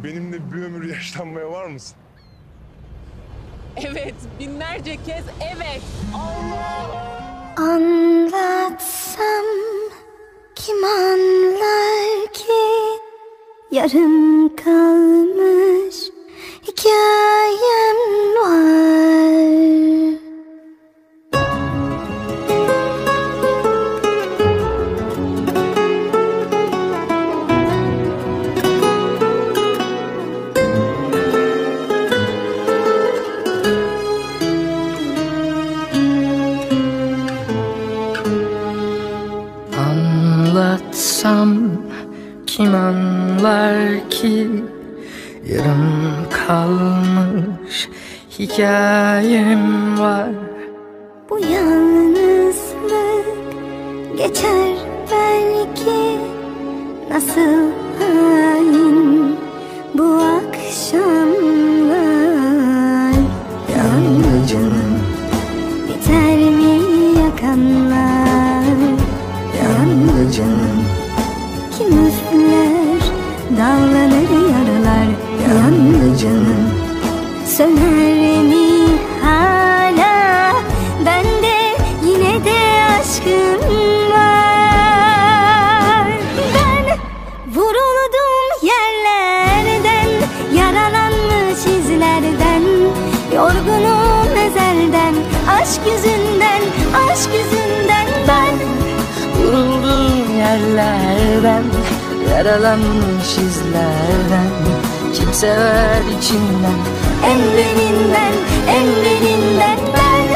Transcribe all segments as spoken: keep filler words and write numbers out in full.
benimle bir ömür yaşlanmaya var mısın? Evet, binlerce kez evet. Allah! Anlatsam kim anlar ki yarım kalmış hikayem var. Anlatsam kim anlar ki yarım kalmış hikayem var. Bu yalnızlık geçer belki, nasıl hain bu akşamlar. Yalnızım biter mi yakanlar? Yalnızım kim üfler dallanır yaralar? Yalnızım söner mi hala bende yine de aşkım var? Ben vuruldum yerlerden, yaralanmış izlerden, yorgunum ezelden, aşk yüzünden, aşk yüzünden. Ben vuruldum yerlerden, yaralanmış izlerden, kim sever içinden, en derinden, en derinden ben.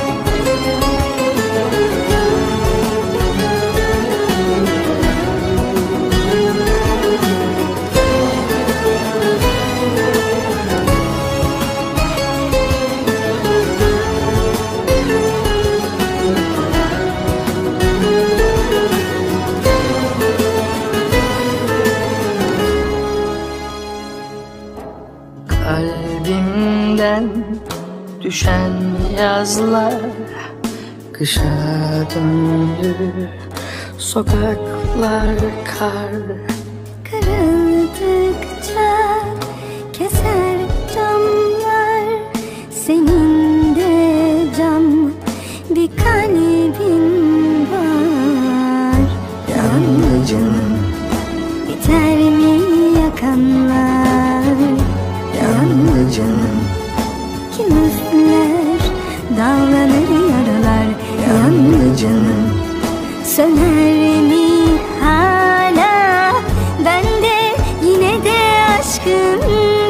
Kalbimden düşen yazlar kışa döndü, sokaklar kar. Kırıldıkça keser camlar, senin de cam bir kalbin var. Yalnızım biter mi yakanlar? Yalnızım kim üfler dallanır yaralar? Yalnızım söner mi hala bende yine de aşkım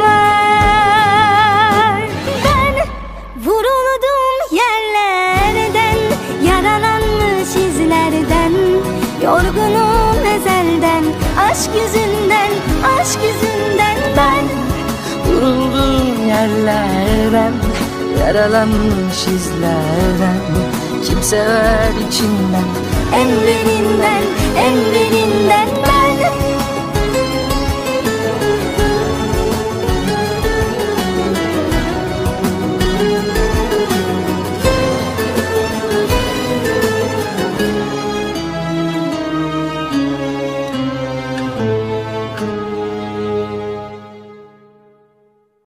var? Ben vuruldum yerlerden, yaralanmış izlerden, yorgunum ezelden, aşk yüzünden, aşk yüzünden. Ben vuruldum yerlerden, yaralanmış izlerden, kim sever içinden, en derinden, en derinden.